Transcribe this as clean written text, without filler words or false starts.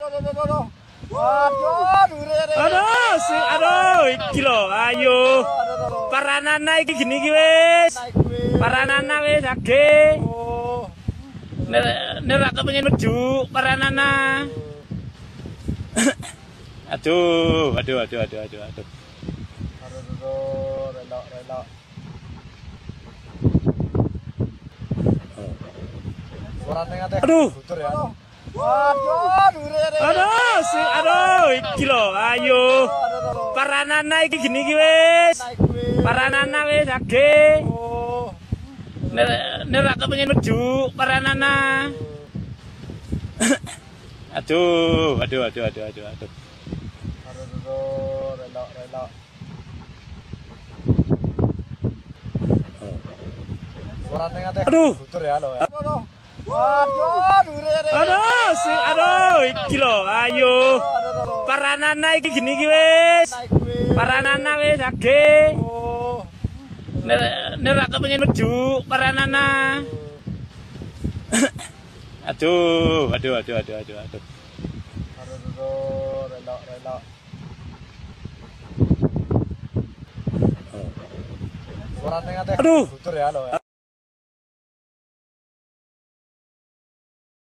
Aduh, iki lho, ayo. Paranana iki gini iki wis. Paranana wis age. Nek ra kepengin meju paranana. Aduh. Relok. Suarane ngate. Aduh. Butur ya. Aduh, iki lho, ayo. Paranana iki gini iki wis. Paranana wis age. Nek ra kepengin meju paranana. Aduh. Relok. Suarane ngate. Aduh. Butur ya lo ya. Aduh, iki lho, ayo. Paranana iki gini iki wis. Paranana wis age. Nek ra kepengin meju paranana. Aduh. Relok. Suarane ngate. Aduh. Butur ya lo ya.